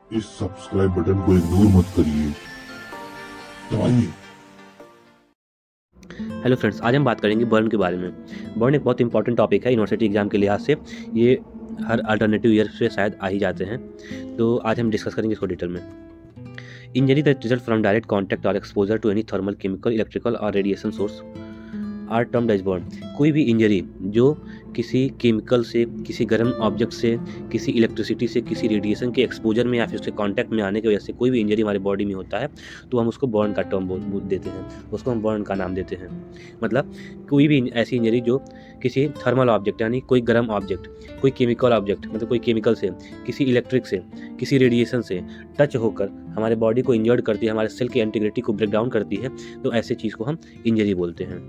इस subscribe button को ignore मत करिए, दबाइए। हेलो फ्रेंड्स, आज हम बात करेंगे बर्न के बारे में। बर्न एक बहुत इंपॉर्टेंट टॉपिक है यूनिवर्सिटी एग्जाम के लिहाज से। ये हर अल्टरनेटिव ईयर से शायद आ ही जाते हैं, तो आज हम डिस्कस करेंगे इसको डिटेल में। Injury that result from direct contact और exposure to any thermal, chemical, electrical और radiation source are termed as burn. कोई भी इंजरी जो किसी केमिकल से, किसी गर्म ऑब्जेक्ट से, किसी इलेक्ट्रिसिटी से, किसी रेडिएशन के एक्सपोजर में या फिर उसके कांटेक्ट में आने की वजह से कोई भी इंजरी हमारे बॉडी में होता है तो हम उसको बर्न का टर्म बोल देते हैं, उसको हम बर्न का नाम देते हैं। मतलब कोई भी ऐसी इंजरी जो किसी थर्मल ऑब्जेक्ट यानी कोई गर्म ऑब्जेक्ट, कोई केमिकल ऑब्जेक्ट मतलब कोई केमिकल से, किसी इलेक्ट्रिक से, किसी रेडिएशन से टच होकर हमारे बॉडी को इंजर्ड करती है, हमारे सेल की इंटीग्रिटी को ब्रेक डाउन करती है, तो ऐसे चीज़ को हम इंजरी बोलते हैं।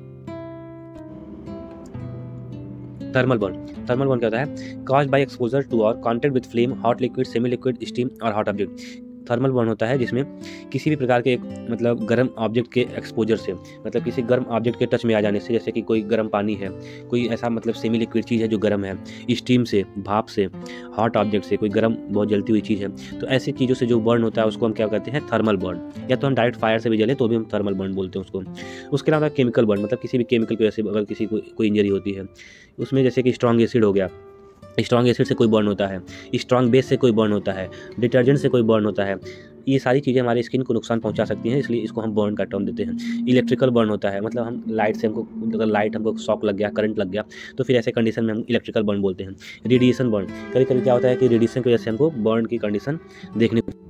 थर्मल बर्न क्या होता है? कॉज्ड बाय एक्सपोजर टू और contact with flame, hot liquid, semi liquid, steam और हॉट ऑब्जेक्ट। थर्मल बर्न होता है जिसमें किसी भी प्रकार के मतलब गर्म ऑब्जेक्ट के एक्सपोजर से, मतलब किसी गर्म ऑब्जेक्ट के टच में आ जाने से, जैसे कि कोई गर्म पानी है, कोई ऐसा मतलब सेमी लिक्विड चीज़ है जो गर्म है, स्टीम से, भाप से, हॉट ऑब्जेक्ट से, कोई गर्म बहुत जलती हुई चीज़ है, तो ऐसी चीज़ों से जो बर्न होता है उसको हम क्या कहते हैं? Thermal burn. या तो हम डायरेक्ट फायर से भी जले तो भी हम थर्मल बर्न बोलते हैं उसको। उसके अलावा केमिकल बर्न, मतलब किसी भी केमिकल की वजह से अगर किसी को कोई इंजरी होती है, उसमें जैसे कि स्ट्रॉन्ग एसिड हो गया, स्ट्रॉन्ग एसिड से कोई बर्न होता है, स्ट्रॉन्ग बेस से कोई बर्न होता है, डिटर्जेंट से कोई बर्न होता है, ये सारी चीज़ें हमारे स्किन को नुकसान पहुंचा सकती हैं, इसलिए इसको हम बर्न का टर्म देते हैं। इलेक्ट्रिकल बर्न होता है, मतलब हम लाइट से, हमको अगर लाइट हमको शॉक लग गया, करंट लग गया, तो फिर ऐसे कंडीशन में हम इलेक्ट्रिकल बर्न बोलते हैं। रेडिएशन बर्न, कभी कभी क्या होता है कि रेडिएशन की वजह से हमको बर्न की कंडीशन देखने को,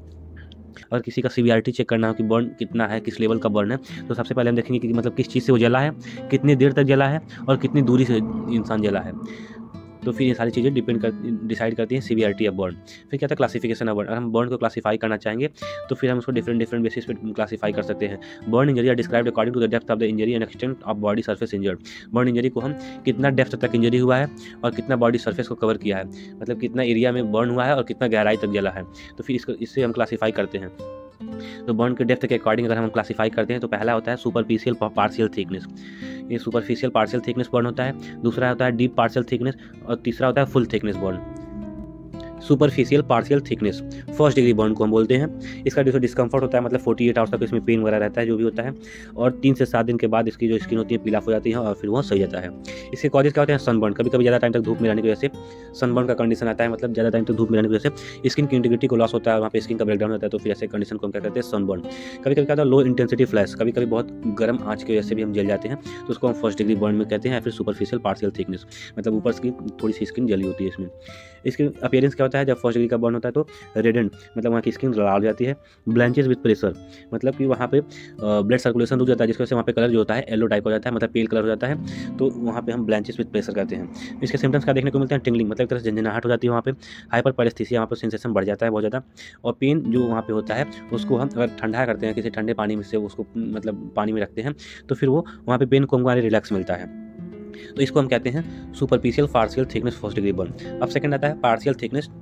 अगर किसी का सीवियरिटी चेक करना हो कि बर्न कितना है, किस लेवल का बर्न है, तो सबसे पहले हम देखेंगे कि मतलब किस चीज़ से वो जला है, कितनी देर तक जला है और कितनी दूरी से इंसान जला है। तो फिर ये सारी चीज़ें डिसाइड करती हैं सीवियरिटी ऑफ बर्न। फिर क्या था? Classification of burn. अगर हम बर्न को क्लासीफाई करना चाहेंगे तो फिर हम उसको डिफरेंट बेसिस पे क्लासीफाई कर सकते हैं। Burn injury are described according to the depth of the injury and extent of body surface injured. Burn injury को हम कितना डेप्थ तक इंजरी हुआ है और कितना बॉडी सरफेस को कवर किया है, मतलब कितना एरिया में बर्न हुआ है और कितना गहराई तक जला है, तो फिर इससे हम क्लासीफाई करते हैं। तो बर्न के डेप्थ के अकॉर्डिंग अगर हम क्लासीफाई करते हैं तो पहला होता है सुपरफिशियल पार्शियल थिकनेस, ये सुपरफिशियल पार्शियल थिकनेस बर्न होता है। दूसरा होता है डीप पार्शियल थिकनेस और तीसरा होता है full thickness burn. Superficial partial thickness first degree burn को हम बोलते हैं। इसका जो डिस्कम्फर्ट होता है, मतलब 48 आवर्स तक इसमें पेन वगैरह रहता है जो भी होता है, और 3 से 7 दिन के बाद इसकी जो स्किन होती है पीला हो जाती है और फिर वह सही जाता है। इसके कॉजेज क्या होते हैं? सनबर्न, कभी कभी ज़्यादा टाइम तक धूप में रहने की वजह से सनबर्न का कंडीशन आता है, मतलब ज़्यादा टाइम तक धूप में रहने की वजह से स्किन की इंटीग्रिटी को लॉस होता है, वहाँ पे स्किन का ब्रेकडाउन होता है, तो फिर ऐसे कंडीशन को हम क्या कहते हैं? सनबर्न। कभी कभी क्या होता है? लो इंटेंसिटी फ्लैश, कभी कभी बहुत गर्म आँच की वजह से भी हम जल जाते हैं, तो उसको हम फर्स्ट डिग्री बर्न में कहते हैं। या फिर सुपरफिशियल पार्शियल थिकनेस, मतलब ऊपर की थोड़ी सी स्किन जली होती है इसमें। इसकी अपीयरेंस क्या होता है? जब फर्स्ट डिग्री का बर्न होता है तो रेडेंट, मतलब वहाँ की स्किन लाल हो जाती है। ब्लैंचेस विद प्रेशर, मतलब कि वहाँ पे ब्लड सर्कुलेशन रुक जाता है, जिसकी वजह से वहाँ पे कलर जो होता है येलो टाइप हो जाता है, मतलब पेल कलर हो जाता है, तो वहाँ पे हम ब्लैंचेस विद प्रेशर कहते हैं। इसके सिम्टम्स क्या देखने को मिलते हैं? टिंगलिंग, मतलब एक तरह से झंझनाहट हो जाती है वहाँ पे। हाइपर पैरेस्थीसिया, वहाँ पर सेंसेशन बढ़ जाता है बहुत ज़्यादा। और पेन जो वहाँ पे होता है उसको हम अगर ठंडा करते हैं, किसी ठंडे पानी में से उसको मतलब पानी में रखते हैं, तो फिर वो वहाँ पे पेन को हमारे रिलैक्स मिलता है, तो इसको हम कहते हैं superficial partial thickness first degree burn. अब सेकंड आता है पार्शियल थिकनेस।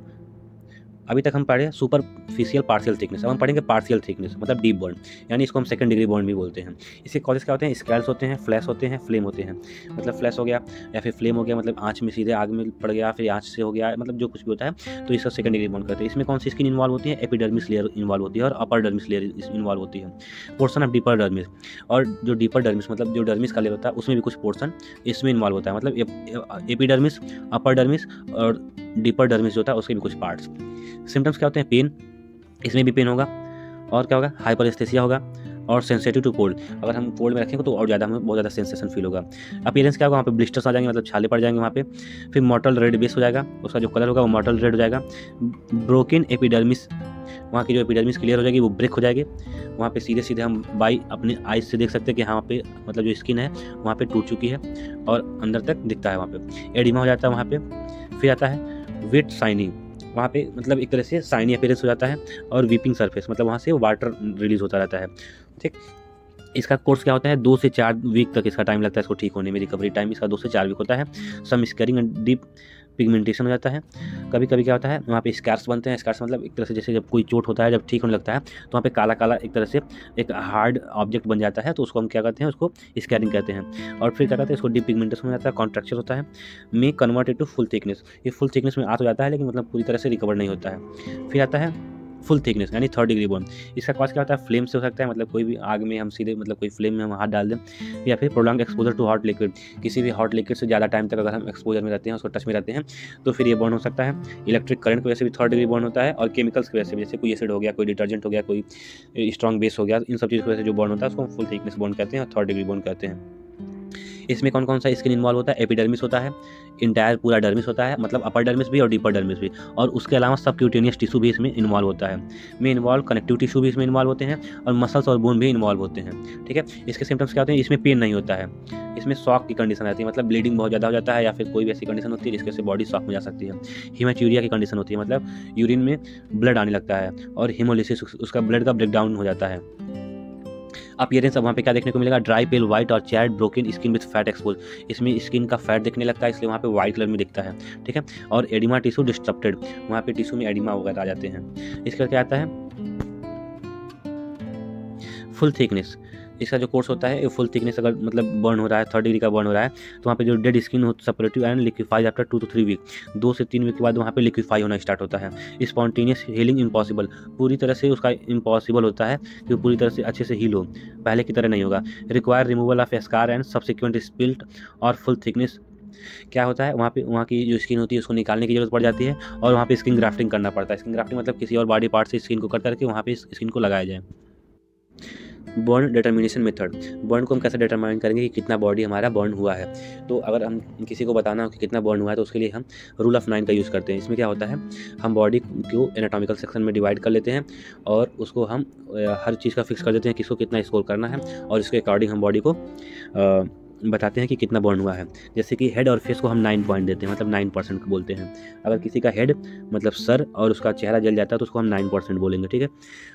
अभी तक हम पढ़े सुपरफिशियल पार्शियल थिकनेस, अब हम पढ़ेंगे पार्शियल थिकनेस, मतलब डीप बर्न, यानी इसको हम सेकंड डिग्री बर्न भी बोलते हैं। इसके कॉजेस क्या होते हैं? स्कैल्स होते हैं, फ्लैश होते हैं, फ्लेम होते हैं। मतलब फ्लैश हो गया या फिर फ्लेम हो गया, मतलब आँच में सीधे आग में पड़ गया, फिर आँच से हो गया, मतलब जो कुछ भी होता है, तो इसका सेकंड डिग्री बर्न करते हैं। इसमें कौन सी स्किन इन्वॉल्व होती है? एपिडर्मिस लेयर इन्वॉल्व होती है और अपर डर्मिस लेयर इन्वॉल्व होती है। पोर्सन ऑफ डीपर डर्मिस, और जो डीपर डर्मिस मतलब जो डर्मिस का लेयर होता है उसमें भी कुछ पोर्सन इसमें इन्वॉल्व होता है, मतलब एपिडर्मिस, अपर डर्मिस और डीपर डर्मिस जो होता है उसके भी कुछ पार्ट्स। सिम्टम्स क्या होते हैं? पेन, इसमें भी पेन होगा, और क्या होगा? हाइपरेस्थेसिया होगा और सेंसिटिव टू कोल्ड, अगर हम कोल्ड में रखेंगे तो और ज़्यादा हमें बहुत ज़्यादा सेंसेशन फील होगा। अपीयरेंस क्या होगा? वहाँ पे ब्लिस्टर्स आ जाएंगे, मतलब छाले पड़ जाएंगे वहाँ पे। फिर मॉटल रेड बेस हो जाएगा, उसका जो कलर होगा वो मॉटल रेड हो जाएगा। ब्रोकन एपिडर्मिस, वहाँ की जो एपिडर्मिस क्लियर हो जाएगी वो ब्रेक हो जाएगी, वहाँ पे सीधे सीधे हम बाई अपने आइज से देख सकते हैं कि हाँ वहाँ पे मतलब जो स्किन है वहाँ पे टूट चुकी है और अंदर तक दिखता है, वहाँ पे एडिमा हो जाता है वहाँ पे। फिर आता है वेट शाइनिंग, वहाँ पे मतलब एक तरह से शाइनी अपीयरेंस हो जाता है, और वीपिंग सरफेस, मतलब वहाँ से वाटर रिलीज होता रहता है। ठीक, इसका कोर्स क्या होता है? 2 से 4 वीक तक इसका टाइम लगता है इसको ठीक होने में, रिकवरी टाइम इसका 2 से 4 वीक होता है। Some scarring and deep pigmentation हो जाता है। कभी कभी क्या होता है? वहाँ पे स्कार्स बनते हैं, स्कार्स मतलब एक तरह से जैसे जब कोई चोट होता है, जब ठीक होने लगता है तो वहाँ पे काला काला एक तरह से एक हार्ड ऑब्जेक्ट बन जाता है, तो उसको हम क्या कहते हैं? उसको स्कैरिंग कहते हैं। और फिर क्या कहते हैं? इसको डीप पिगमेंटेशन हो जाता है, कॉन्ट्रैक्चर होता है, में कन्वर्टेड टू फुल थिकनेस, ये फुल थिकनेस में आ तो जाता है लेकिन मतलब पूरी तरह से रिकवर नहीं होता है। फिर आता है फुल थिकनेस यानी 3rd डिग्री बर्न। इसका कॉज क्या होता है, फ्लेम से हो सकता है, मतलब कोई भी आग में हम सीधे मतलब कोई फ्लेम में हम हाथ डाल दें, या फिर prolong exposure to hot liquid, किसी भी हॉट लिक्विड से ज़्यादा टाइम तक अगर हम एक्सपोजर में रहते हैं, उसको टच में रहते हैं, तो फिर ये बर्न हो सकता है। इलेक्ट्रिक करंट की वजह से भी 3rd डिग्री बर्न होता है, और केमिकल्स की वजह से भी, जैसे कोई एसिड हो गया, कोई डिटर्जेंट हो गया, कोई स्ट्रॉन्ग बेस हो गया, इन सब चीज़ की वजह से जो बर्न होता है उसको हम फुल थिकनेस बर्न कहते हैं और 3rd डिग्री बर्न कहते हैं। इसमें कौन कौन सा स्किन इन्वॉल्व होता है, एपिडर्मिस होता है, इंटायर पूरा डर्मिस होता है, मतलब अपर डर्मिस भी और डीपर डर्मिस भी, और उसके अलावा सब क्यूटेनियस टिश्यू भी इसमें इन्वॉल्व होता है। में इन्वॉल्व कनेक्टिव टिश्यू भी इसमें इन्वॉल्व होते हैं, और मसल्स और बोन भी इन्वॉल्व होते हैं। ठीक है, इसके सिम्टम्स क्या होते हैं, इसमें पेन नहीं होता है, इसमें शॉक की कंडीशन रहती है, मतलब ब्लीडिंग बहुत ज़्यादा हो जाता है, या फिर कोई भी ऐसी कंडीशन होती है जिसके से बॉडी शॉक में जा सकती है। हीमेचूरिया की कंडीशन होती है, मतलब यूरिन में ब्लड आने लगता है, और हीमोलिसिस, उसका ब्लड का ब्रेकडाउन हो जाता है। अपीयरेंस अब वहाँ पे क्या देखने को मिलेगा, ड्राई पेल वाइट और chat broken skin with fat expose, इसमें स्किन का फैट दिखने लगता है, इसलिए वहाँ पे वाइट कलर में दिखता है। ठीक है, और एडिमा टिश्यू डिस्टर्बटेड, वहाँ पे टिश्यू में एडिमा वगैरह आ जाते हैं। इसका क्या आता है, फुल थिकनेस, इसका जो कोर्स होता है फुल थिकनेस अगर मतलब बर्न हो रहा है, 3rd डिग्री का बर्न हो रहा है, तो वहाँ पे जो डेड स्किन हो separative and liquefies after 2 to 3 week, 2 से 3 वीक के बाद वहाँ पे लिक्विफाई होना स्टार्ट होता है। स्पॉन्टेनियस हीलिंग इम्पॉसिबल, पूरी तरह से उसका इम्पॉसिबल होता है कि पूरी तरह से अच्छे से हील हो, पहले की तरह नहीं होगा। Require removal of scar and subsequent split और फुल थिकनेस, क्या होता है वहाँ पे, वहाँ की जो स्किन होती है उसको निकालने की जरूरत पड़ जाती है, और वहाँ पे स्किन ग्राफ्टिंग करना पड़ता है। स्किन ग्राफ्टिंग मतलब किसी और बॉडी पार्ट से स्किन को कट करके वहाँ पे स्किन को लगाया जाए। बर्न डिटर्मिनेशन मेथड, बर्न को हम कैसे डिटरमाइन करेंगे कि कितना बॉडी हमारा बर्न हुआ है। तो अगर हम किसी को बताना हो कि कितना बर्न हुआ है, तो उसके लिए हम रूल ऑफ 9 का यूज़ करते हैं। इसमें क्या होता है, हम बॉडी को एनाटॉमिकल सेक्शन में डिवाइड कर लेते हैं, और उसको हम हर चीज़ का फिक्स कर देते हैं किसको कितना स्कोर करना है, और इसके अकॉर्डिंग हम बॉडी को बताते हैं कि कितना बर्न हुआ है। जैसे कि हेड और फेस को हम 9 पॉइंट देते हैं, मतलब 9% बोलते हैं। अगर किसी का हेड मतलब सर और उसका चेहरा जल जाता है तो उसको हम 9% बोलेंगे। ठीक है,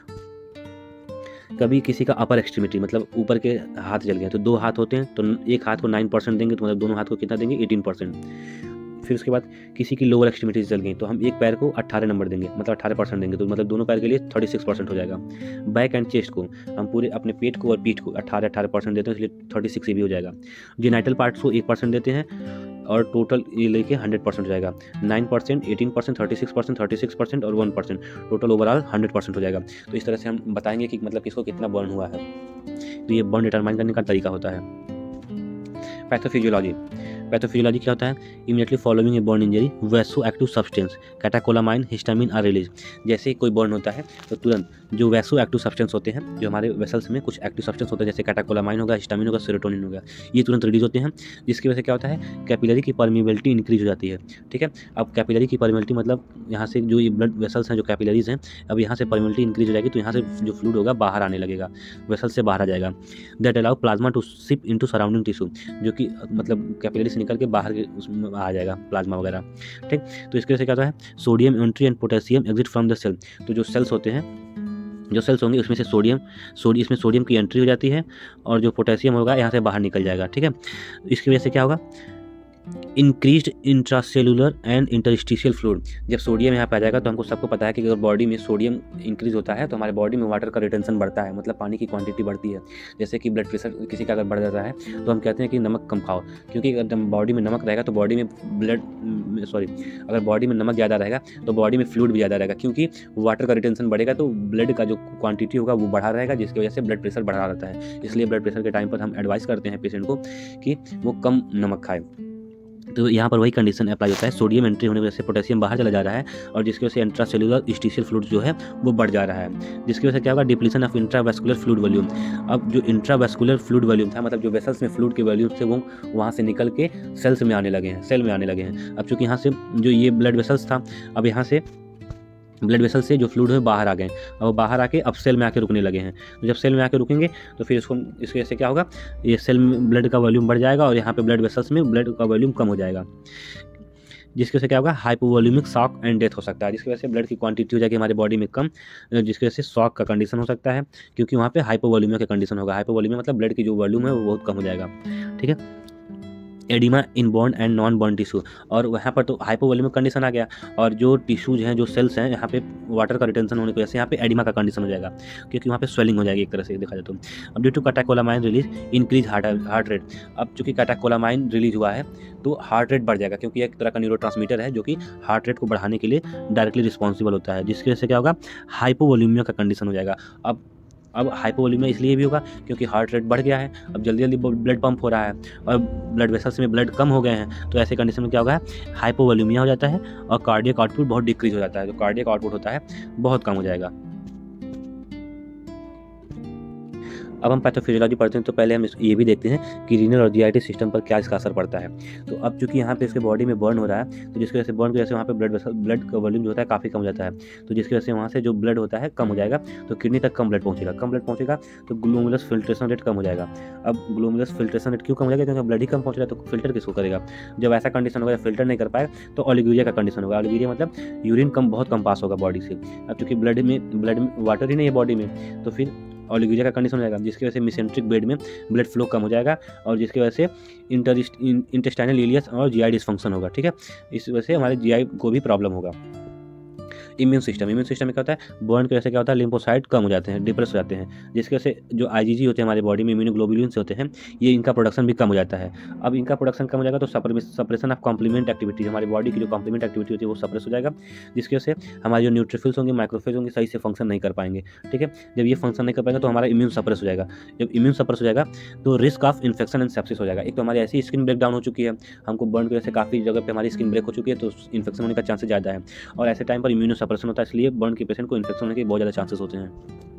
कभी किसी का अपर एक्सट्रीमिटी मतलब ऊपर के हाथ जल गए, तो 2 हाथ होते हैं, तो एक हाथ को 9% देंगे, तो मतलब दोनों हाथ को कितना देंगे, 18%। फिर उसके बाद किसी की लोअर एक्सट्रीमिटीज जल गई, तो हम एक पैर को 18 नंबर देंगे, मतलब 18% देंगे, तो मतलब दोनों पैर के लिए 36% हो जाएगा। बैक एंड चेस्ट को हम पूरे अपने पेट को और पीठ को 18% देते हैं, इसलिए 36 भी हो जाएगा। जेनाइटल पार्ट्स को 1% देते हैं, और टोटल ये लेके 100% हो जाएगा। 9%, 18%, 36% और 1%, टोटल ओवरऑल 100% हो जाएगा। तो इस तरह से हम बताएंगे कि मतलब किसको कितना बर्न हुआ है। तो ये बर्न डिटरमाइन करने का तरीका होता है। पैथोफिजियोलॉजी, पैथोफिजियोलॉजी क्या होता है, immediately following a burn injury vaso active substance catecholamine histamine are release, जैसे ही कोई बर्न होता है तो तुरंत जो वैसो एक्टिव सब्सटेंस होते हैं, जो हमारे वेसल्स में कुछ एक्टिव सब्सटेंस होते हैं, जैसे कैटाकोलामाइन होगा, हिस्टामिन होगा, सेरोटोनिन होगा, ये तुरंत रिलीज होते हैं, जिसकी वजह से क्या होता है, कैपिलरी की परमिबिलिटी इंक्रीज हो जाती है। ठीक है, अब कैपिलरी की परमिबिलिटी मतलब यहाँ से जो ये ब्लड वेसल्स हैं, जो कैपिलरीज हैं, अब यहाँ से परमिबिलिटी इंक्रीज हो जाएगी, तो यहाँ से जो फ्लूइड होगा बाहर आने लगेगा, वेसल से बाहर आ जाएगा। That allow plasma to seep into surrounding tissue, जो कि मतलब कैपिलरी से निकल के बाहर के उसमें आ जाएगा प्लाज्मा वगैरह। ठीक, तो इसके वजह से क्या होता है, sodium entry and potassium exit from the cell, तो जो सेल्स होते हैं, जो सेल्स होंगे उसमें से इसमें सोडियम की एंट्री हो जाती है, और जो पोटेशियम होगा यहाँ से बाहर निकल जाएगा। ठीक है, इसकी वजह से क्या होगा, increased intracellular and interstitial fluid, जब सोडियम यहाँ पे आ जाएगा, तो हमको सबको पता है कि अगर बॉडी में सोडियम इंक्रीज होता है तो हमारे बॉडी में वाटर का रिटेंशन बढ़ता है, मतलब पानी की क्वांटिटी बढ़ती है। जैसे कि ब्लड प्रेशर किसी का अगर बढ़ जाता है तो हम कहते हैं कि नमक कम खाओ, क्योंकि अगर बॉडी में नमक रहेगा तो बॉडी में अगर बॉडी में नमक ज़्यादा रहेगा तो बॉडी में फ्लूइड भी ज़्यादा रहेगा, क्योंकि वाटर का रिटेंशन बढ़ेगा तो ब्लड का जो क्वांटिटी होगा वो बढ़ा रहेगा, जिसकी वजह से ब्लड प्रेशर बढ़ा रहता है। इसलिए ब्लड प्रेशर के टाइम पर हम एडवाइस करते हैं पेशेंट को कि वो कम नमक खाए। तो यहाँ पर वही कंडीशन अप्लाई होता है, सोडियम एंट्री होने की वजह से पोटेशियम बाहर चला जा रहा है, और जिसकी वजह से इंट्रासेलुलर स्टिशियल फ्लूइड जो है वो बढ़ जा रहा है, जिसकी वजह से क्या होगा, depletion of intravascular fluid volume. अब जो इंट्रावेस्कुलर फ्लूइड वॉल्यूम था, मतलब जो वेसल्स में फ्लूइड के वॉल्यूम से वो वहाँ से निकल के सेल में आने लगे हैं। अब चूँकि यहाँ से जो ये ब्लड वेसल्स था, अब यहाँ से ब्लड वेसल से जो फ्लूइड है बाहर आ गए, अब बाहर आके अब सेल में आके रुकने लगे हैं। तो जब सेल में आके रुकेंगे तो फिर इसकी वजह से क्या होगा, ये सेल में ब्लड का वॉल्यूम बढ़ जाएगा, और यहाँ पे ब्लड वेसल्स में ब्लड का वॉल्यूम कम हो जाएगा, जिसकी वजह से क्या होगा, हाइपोवॉल्यूमिक शॉक एंड डेथ हो सकता है, जिसकी वजह से ब्लड की क्वांटिटी हो जाएगी हमारी बॉडी में कम, जिसकी वजह से शॉक का कंडीशन हो सकता है, क्योंकि वहाँ पे हाइपोवॉल्यूमिक का कंडीशन होगा। हाइपोवॉल्यूमिक मतलब ब्लड की जो वॉल्यूम है वो बहुत कम हो जाएगा। ठीक है, oedema in bond and non bond tissue, और वहाँ पर तो हाइपोवोल्यूमिक कंडीशन आ गया, और जो टिश्यूज हैं, जो सेल्स हैं, यहाँ पे वाटर का रिटेंशन होने की वजह से यहाँ पे एडिमा का कंडीशन हो जाएगा, क्योंकि वहाँ पे स्वेलिंग हो जाएगी एक तरह से देखा जाए तो। अब due to catecholamine release increase heart rate, अब चूँकि कैटेकोलामाइन रिलीज हुआ है तो हार्ट रेट बढ़ जाएगा, क्योंकि एक तरह का न्यूरोट्रांसमीटर है जो कि हार्ट रेट को बढ़ाने के लिए डायरेक्टली रिस्पॉन्सिबल होता है, जिसकी वजह से क्या होगा, हाइपोवोल्यूमिया का कंडीशन हो जाएगा। अब हाइपोवोल्यूमिया इसलिए भी होगा क्योंकि हार्ट रेट बढ़ गया है, अब जल्दी जल्दी ब्लड पंप हो रहा है और ब्लड वेसल्स में ब्लड कम हो गए हैं, तो ऐसे कंडीशन में क्या होगा, हाइपोवोल्यूमिया हो जाता है और कार्डियक आउटपुट बहुत डिक्रीज हो जाता है, तो कार्डियक आउटपुट होता है बहुत कम हो जाएगा। अब हम पैथोफिजियोलॉजी पढ़ते हैं तो पहले हम ये भी देखते हैं कि रीनल और जीआईटी सिस्टम पर क्या इसका असर पड़ता है। तो अब चूंकि यहाँ पे इसके बॉडी में बर्न हो रहा है, तो जिसकी वजह से बर्न की वजह से वहाँ पे ब्लड का वॉल्यूम जो होता है काफ़ी कम हो जाता है, तो जिसकी वजह से वहाँ से जो ब्लड होता है कम हो जाएगा, तो किडनी तक कम ब्लड पहुँचेगा तो ग्लोमेरुलस फिल्ट्रेशन रेट कम हो जाएगा। अब ग्लोमेरुलस फिल्ट्रेशन रेट क्यों कम हो जाएगा, क्योंकि ब्लड ही कम पहुँच रहा है, तो फिल्टर किसको करेगा। जब ऐसा कंडीशन होगा, फिल्टर नहीं कर पाएगा, तो ओलिगोरिया का कंडीशन होगा। ओलिगोरिया मतलब यूरिन बहुत कम पास होगा बॉडी से। अब चूँकि ब्लड में वाटर ही नहीं है बॉडी में, तो फिर ओलिगोरिया का कंडीशन हो जाएगा, जिसकी वजह से मिसेंट्रिक बेड में ब्लड फ्लो कम हो जाएगा, और जिसकी वजह से इंटेस्टाइनल इलियस और जीआई डिसफंक्शन होगा। ठीक है, इस वजह से हमारे जीआई को भी प्रॉब्लम होगा। इम्यून सिस्टम में क्या होता है, बर्न की वजह से क्या होता है, लिम्फोसाइट कम हो जाते हैं, डिप्रेस हो जाते हैं, जिसकी वजह से जो आईजीजी होते हैं हमारे बॉडी में, इम्यूनोग्लोबुलिन्स होते हैं, ये इनका प्रोडक्शन भी कम हो जाता है। अब इनका प्रोडक्शन कम हो जाएगा तो सप्रेशन ऑफ कॉम्प्लीमेंट एक्टिविटी, हमारी बॉडी की जो कॉम्प्लीमेंट एक्टिविटी होती है वो सप्रेस हो जाएगा, जिसकी वजह से हमारे जो न्यूट्रोफिल्स होंगे, माइक्रोफेज होंगे, सही से फंक्शन नहीं कर पाएंगे। ठीक है, जब ये फंक्शन नहीं कर पाएंगे तो हमारा इम्यून सप्रेस हो जाएगा। जब इम्यून सप्रेस हो जाएगा तो risk of infection and sepsis हो जाएगा। एक तो हमारी ऐसी स्किन ब्रेक डाउन हो चुकी है, हमको बर्न की वजह से काफ़ी जगह पे हमारी स्किन ब्रेक हो चुकी है, तो इन्फेक्शन होने का चांसेस ज़्यादा है, और ऐसे टाइम पर इम्यूनो सप्रेशन होता है, इसलिए बर्न के पेशेंट को इन्फेक्शन होने के बहुत ज़्यादा चांसेस होते हैं।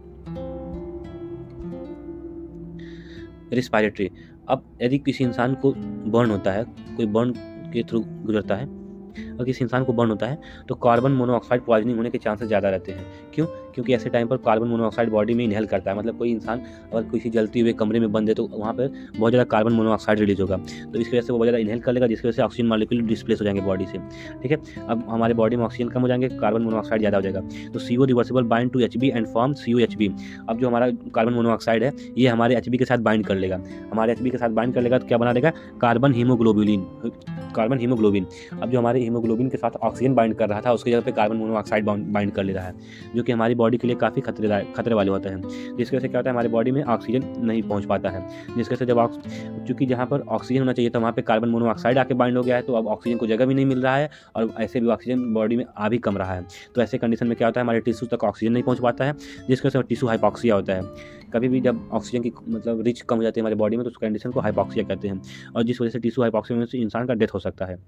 रिस्पायरेटरी, अब यदि किसी इंसान को बर्न होता है, कोई बर्न के थ्रू गुजरता है और किसी इंसान को बर्न होता है, तो कार्बन मोनोऑक्साइड पॉइजनिंग होने के चांसेस ज़्यादा रहते हैं। क्यों? क्योंकि ऐसे टाइम पर कार्बन मोनोऑक्साइड बॉडी में इनहेल करता है, मतलब कोई इंसान अगर किसी जलती हुए कमरे में बंद है तो वहाँ पर बहुत ज़्यादा कार्बन मोनोऑक्साइड रिलीज होगा, तो इसकी वजह से वो बहुत ज़्यादा इनहेल कर लेगा, जिसकी वजह से ऑक्सीजन मॉलिक्यूल डिस्प्लेस हो जाएंगे बॉडी से। ठीक है, अब हमारे बॉडी में ऑक्सीजन कम हो जाएंगे, कार्बन मोनोऑक्साइड ज़्यादा हो जाएगा, तो CO reversible bind to HB and form COHB। अब जो हमारा कार्बन मोनोऑक्साइड है ये हमारे HB के साथ बाइंड कर लेगा, हमारे HB के साथ बाइंड कर लेगा तो क्या बना देगा, कार्बन हीमोग्लोबिन। अब जो हमारे हीमोग्लोबिन के साथ ऑक्सीजन बाइंड कर रहा था उसकी जगह पे कार्बन मोनोऑक्साइड बाइंड कर ले रहा है, जो कि हमारी बॉडी के लिए काफ़ी खतरे वाले होते हैं, जिसकी वजह से क्या होता है, हमारे बॉडी में ऑक्सीजन नहीं पहुंच पाता है, जिसकी वजह से जब चूँकि जहाँ पर ऑक्सीजन होना चाहिए था वहाँ पे कार्बन मोनोऑक्साइड आके बाइंड हो गया है, तो अब ऑक्सीजन को जगह भी नहीं मिल रहा है और ऐसे भी ऑक्सीजन बॉडी में आ भी कम रहा है, तो ऐसे कंडीशन में क्या होता है, हमारे टिश्यू तक ऑक्सीजन नहीं पहुँच पाता है, जिसकी वजह से टिश्यू हाइपॉक्सिया होता है। कभी भी जब ऑक्सीजन की मतलब रिच कम हो जाती है हमारी बॉडी में तो उस कंडीशन को हाइपॉक्सिया कहते हैं, और जिस वजह से टिश्यू हाइपॉक्सिया में से इंसान का डेथ हो सकता है।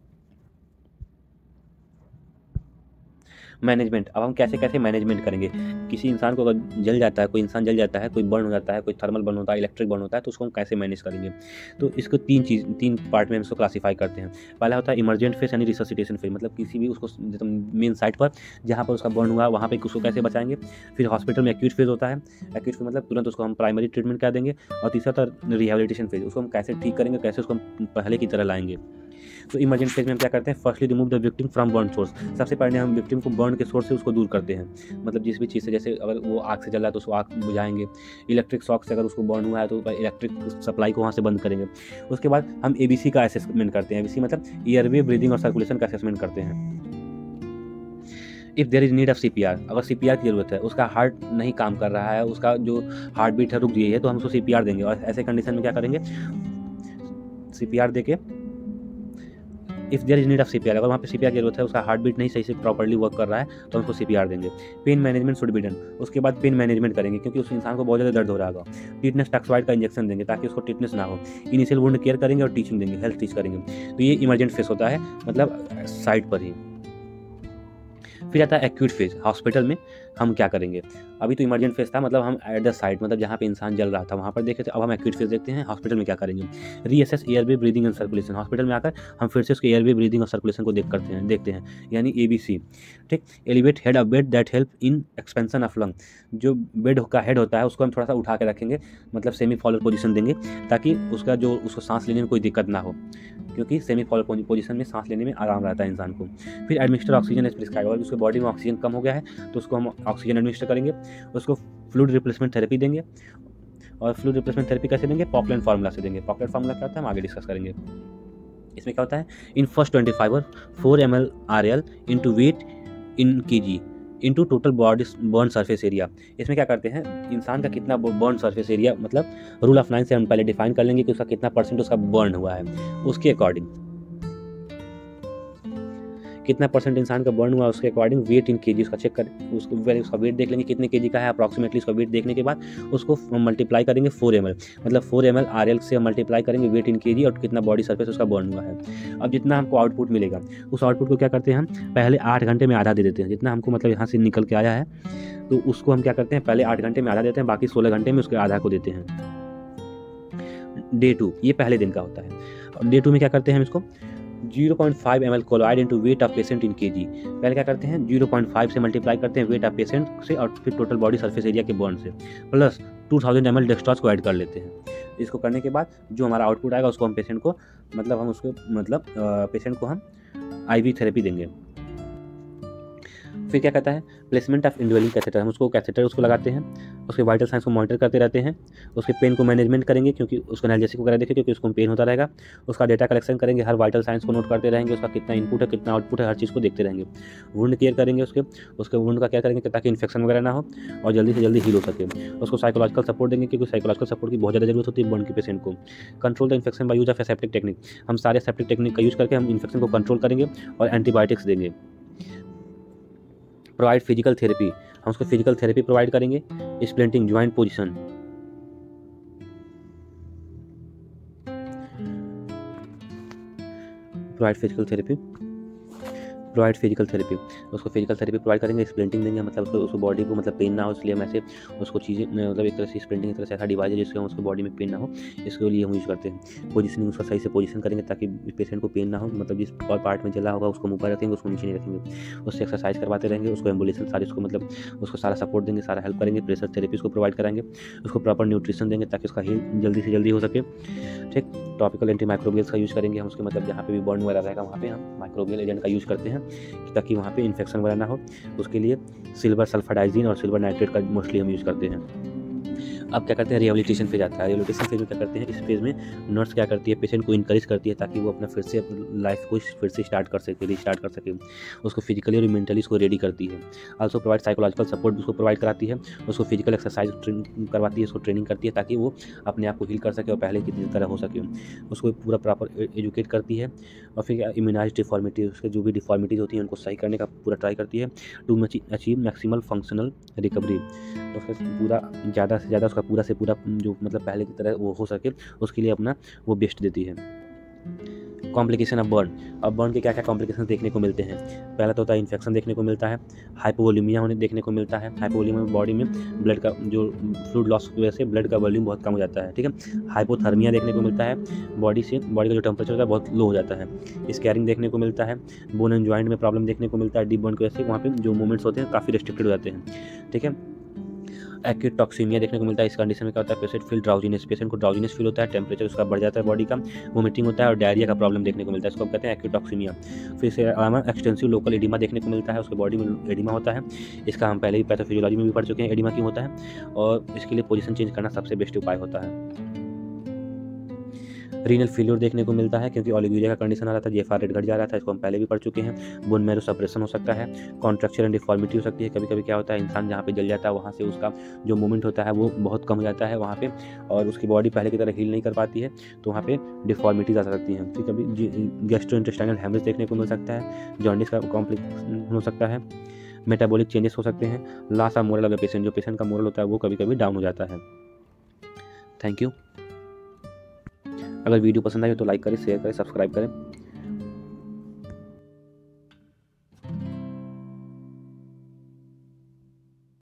मैनेजमेंट, अब हम कैसे कैसे मैनेजमेंट करेंगे। किसी इंसान को अगर जल जाता है, कोई इंसान जल जाता है, कोई बर्न हो जाता है, कोई थर्मल बर्न होता है, इलेक्ट्रिक बर्न होता है, तो उसको हम कैसे मैनेज करेंगे। तो इसको तीन पार्ट में हम इसको क्लासीफाई करते हैं। पहला होता है इमरजेंट फेज यानी रिससिटेशन फेज, मतलब किसी भी उसको मेन साइट पर जहाँ पर उसका बर्न हुआ वहाँ पर उसको कैसे बचाएंगे। फिर हॉस्पिटल में एक्यूट फेज होता है, एक्यूट फेज मतलब तुरंत उसको हम प्राइमरी ट्रीटमेंट कर देंगे। और तीसरा था रिहेबिलिटेशन फेज, उसको हम कैसे ठीक करेंगे, कैसे उसको हम पहले की तरह लाएंगे। तो इमरजेंट फेज में हम क्या करते हैं, firstly remove the victim from burn source, सबसे पहले हम विक्टिम को बर्न के सोर्स से उसको दूर करते हैं, मतलब जिस भी चीज़ से, जैसे अगर वो आग से जल रहा है तो उसको आग बुझाएंगे, इलेक्ट्रिक शॉक से अगर उसको बर्न हुआ है तो इलेक्ट्रिक सप्लाई को वहाँ से बंद करेंगे। उसके बाद हम ABC का असेसमेंट करते हैं, ABC मतलब एयरवे, ब्रीदिंग और सर्कुलेशन का असेसमेंट करते हैं। If there is need of CPR, अगर CPR की ज़रूरत है, उसका हार्ट नहीं काम कर रहा है, उसका जो हार्ट बीट है रुक गई है, तो हम उसको CPR देंगे। और ऐसे कंडीशन में क्या करेंगे, CPR देके if there is need of CPR, अगर वहाँ पे CPR की जरूरत है, उसका हार्ट बीट नहीं सही से प्रॉपर्ली वर्क कर रहा है तो हम उसको CPR देंगे। Pain management should be done, उसके बाद पेन मैनेजमेंट करेंगे क्योंकि उस इंसान को बहुत ज़्यादा दर्द हो रहा होगा। टिटनेस टॉक्साइड का इंजेक्शन देंगे ताकि उसको टिटनेस ना हो। इनिशियल वुंड केयर करेंगे और टीचिंग देंगे, हेल्थ टीच करेंगे। तो ये इमरजेंट फेस होता है, मतलब साइट पर ही। फिर आता है एक्यूट फेज, हॉस्पिटल में हम क्या करेंगे। अभी तो इमरजेंट फेज था, मतलब हम एट द साइट, मतलब जहाँ पे इंसान जल रहा था वहाँ पर देखे थे। अब हम एक्यूट फेज देखते हैं, हॉस्पिटल में क्या करेंगे। Reassess airway, breathing and circulation, hospital में आकर हम फिर से उसके एयरवे, ब्रीदिंग और सर्कुलेशन को देखते हैं, यानी ABC। ठीक, elevate head of bed that help in expansion of lung, जो बेड का हेड होता है उसको हम थोड़ा सा उठा के रखेंगे, मतलब सेमी फॉलोअर पोजीशन देंगे ताकि उसको सांस लेने में कोई दिक्कत ना हो, क्योंकि सेमी फॉलोअर पोजीशन में सांस लेने में आराम रहता है इंसान को। फिर एडमिनिस्टर ऑक्सीजन एज प्रिस्क्राइब, अगर उसके बॉडी में ऑक्सीजन कम हो गया है तो उसको हम ऑक्सीजन एडमिनिस्टर करेंगे। उसको फ्लूइड रिप्लेसमेंट थेरेपी देंगे। और फ्लूइड रिप्लेसमेंट थेरेपी कैसे देंगे, पॉकलैंड फार्मूला से देंगे। पॉकलैंड फार्मूला क्या होता है हम आगे डिस्कस करेंगे। इसमें क्या होता है, in first 25 hour 4 ml RL into weight in kg into total body burn surface area. इसमें क्या करते हैं, इंसान का कितना बर्न सरफेस एरिया, मतलब रूल ऑफ 9 से हम पहले डिफाइन कर लेंगे कि उसका कितना % उसका बर्न हुआ है, उसके अकॉर्डिंग कितना % इंसान का बर्न हुआ, उसके अकॉर्डिंग वेट इन kg उसका चेक करें, उसको पहले उसका वेट देख लेंगे कितने kg का है अप्रॉक्सीमेटली। उसका वेट देखने के बाद उसको मल्टीप्लाई करेंगे 4 ml, मतलब 4 ml RL से मल्टीप्लाई करेंगे वेट इन kg और कितना बॉडी सरफेस उसका बर्न हुआ है। अब जितना हमको आउटपुट मिलेगा उस आउटपुट को क्या करते हैं हम पहले 8 घंटे में आधा दे देते हैं। जितना हमको मतलब यहाँ से निकल के आया है तो उसको हम क्या करते हैं पहले 8 घंटे में आधा देते हैं, बाकी 16 घंटे में उसके आधा को देते हैं। डे 2 ये पहले दिन का होता है। और डे 2 में क्या करते हैं हम इसको 0.5 ml colloid into weight of patient in kg। पहले क्या करते हैं 0.5 से मल्टीप्लाई करते हैं वेट ऑफ पेशेंट से और फिर टोटल बॉडी सरफेस एरिया के बर्न से प्लस 2000 ml डेक्सट्रॉज को ऐड कर लेते हैं। इसको करने के बाद जो हमारा आउटपुट आएगा उसको हम पेशेंट को पेशेंट को हम IV थेरेपी देंगे। फिर क्या कहता है प्लेसमेंट ऑफ इंडवेलिंग कैथेटर, हम उसको कैथेटर उसको लगाते हैं, उसके वाइटल साइंस को मॉनिटर करते रहते हैं, उसके पेन को मैनेजमेंट करेंगे क्योंकि उसको एनाल्जेसिक वगैरह देखें क्योंकि उसको पेन होता रहेगा, उसका डेटा कलेक्शन करेंगे, हर वाइटल साइंस को नोट करते रहेंगे, उसका कितना इनपुट है कितना आउटपुट है हर चीज़ को देखते रहेंगे। वुंड केयर करेंगे, उसके वुंड का केयर करेंगे ताकि इन्फेक्शन वगैरह ना हो और जल्दी से जल्दी हील हो सके। उसको साइकोलॉजिकल सपोर्ट देंगे क्योंकि साइकोलॉजिकल सपोर्ट की बहुत ज़्यादा जरूरत होती है बर्न के पेशेंट को। Control the infection by use of aseptic technique, हम सारे एसेप्टिक टेक्निक का यूज़ करके हम इन्फेक्शन को कंट्रोल करेंगे और एंटीबायोटिक्स देंगे। प्रोवाइड फिजिकल थेरेपी, हम उसको फिजिकल थेरेपी प्रोवाइड करेंगे। Splinting joint position, provide physical therapy उसको फिजिकल थेरेपी प्रोवाइड करेंगे। स्प्लिंटिंग देंगे, मतलब उसको बॉडी को मतलब पेन ना हो इसलिए हम ऐसे उसको चीज़ें मतलब एक तरह से स्प्लिंटिंग एक तरह से ऐसा डिवाइस है जिससे हम उसको बॉडी में पेन ना हो, इसके लिए हम यूज़ करते हैं। पोजीशनिंग उसका सही से पोजीशन करेंगे ताकि पेशेंट को पेन ना हो, मतलब जिस और पार्ट में जला होगा उसको मुँह पर रखेंगे, उसको नीचे नहीं रखेंगे। उससे एक्सरसाइज करवाते रहेंगे, उसको एम्बुलेशन सारी उसको मतलब उसको सारा सपोर्ट देंगे, सारा हेल्प करेंगे। प्रेशर थेरेपी उसको प्रोवाइड कराएंगे, उसको प्रॉपर न्यूट्रिशन देंगे ताकि उसका हील जल्दी से जल्दी हो सके। ठीक, टॉपिकल एंटी माइक्रोबियल्स का यूज़ करेंगे हम उसके मतलब जहाँ पे भी बर्न वगैरह रहेगा वहाँ पे हम माइक्रोबियल एजेंट का यूज़ करते हैं ताकि वहाँ पे इन्फेक्शन वगैरह ना हो। उसके लिए सिल्वर सल्फाडाइजिन और सिल्वर नाइट्रेट का मोस्टली हम यूज़ करते हैं। अब क्या करते हैं रिहेबिलिटेशन फेज आता है। रिहेबिलिटेशन फेज में क्या करते हैं, इस फेज में नर्स क्या करती है पेशेंट को इनकरेज करती है ताकि वो अपना फिर से लाइफ को फिर से स्टार्ट कर सके, रीस्टार्ट कर सके। उसको फिजिकली और मेंटली उसको रेडी करती है। आल्सो प्रोवाइड साइकोलॉजिकल सपोर्ट उसको प्रोवाइड कराती है, उसको फिजिकल एक्सरसाइज करवाती है, उसको ट्रेनिंग करती है ताकि वो अपने आप को हील कर सके और पहले की तरह हो सके। उसको पूरा प्रॉपर एजुकेट करती है और फिर इम्यूनाइज डिफॉर्मिटी, उसके जो भी डिफॉर्मिटीज होती हैं उनको सही करने का पूरा ट्राई करती है to achieve maximal functional recovery. तो उसका पूरा ज़्यादा से ज़्यादा उसका पूरा से पूरा जो मतलब पहले की तरह वो हो सके उसके लिए अपना वो बेस्ट देती है। कॉम्प्लिकेशन ऑफ बर्न, अब बर्न के क्या क्या कॉम्प्लिकेशन देखने को मिलते हैं। पहला तो होता है इन्फेक्शन देखने को मिलता है, हाइपोवोलेमिया होने देखने को मिलता है। हाइपोवोलेमिया में बॉडी में ब्लड का जो फ्लूइड लॉस की वजह से ब्लड का वॉल्यूम बहुत कम हो जाता है। ठीक है, हाइपोथर्मिया देखने को मिलता है, बॉडी का जो टेम्परेचर होता है बहुत लो हो जाता है। स्कैरिंग देखने को मिलता है, बोन एंड जॉइंट में प्रॉब्लम देखने को मिलता है, डीप बर्न की वजह से वहाँ पे जो मूवमेंट्स होते हैं काफ़ी रेस्ट्रिक्टेड हो जाते हैं। ठीक है, एक्यूट टॉक्सीमिया देखने को मिलता है। इस कंडीशन में क्या होता है पेशेंट फील ड्राउजीनेस, पेशेंट को ड्राउजीनेस फील होता है, टेम्परेचर उसका बढ़ जाता है बॉडी का, वोमिटिंग होता है और डायरिया का प्रॉब्लम देखने को मिलता है। इसको कहते हैं एक्यूट टॉक्सीमिया। फिर इसके अलावा एक्सटेंसिव लोकल एडिमा देखने को मिलता है, उसके बॉडी में एडिमा होता है। इसका हम पहले ही पैथोफिजियोलॉजी में भी पढ़ चुके हैं एडिमा क्यों होता है, और इसके लिए पोजीशन चेंज करना सबसे बेस्ट उपाय होता है। रीनल फेलियर देखने को मिलता है क्योंकि ओलिगोरिया का कंडीशन आ रहा था, GFR रेट घट जा रहा था, इसको हम पहले भी पढ़ चुके हैं। बोन मैरो सप्रेशन हो सकता है, कॉन्ट्रैक्चर एंड डिफॉर्मिटी हो सकती है। कभी कभी क्या होता है इंसान जहाँ पे जल जाता है वहाँ से उसका जो मूवमेंट होता है वो बहुत कम हो जाता है वहाँ पे, और उसकी बॉडी पहले की तरह हील नहीं कर पाती है, तो वहाँ पे डिफॉर्मिटीज आ सकती हैं। फिर कभी गैस्ट्रोइंटेस्टाइनल हैमरेज देखने को मिल सकता है, जॉन्डिस का कॉम्प्लिकेशन हो सकता है, मेटाबॉलिक चेंजेस हो सकते हैं, loss of morale of the patient, जो पेशेंट का मोरल होता है वो कभी कभी डाउन हो जाता है। Thank you. अगर वीडियो पसंद आए तो लाइक करें, शेयर करें, सब्सक्राइब करें।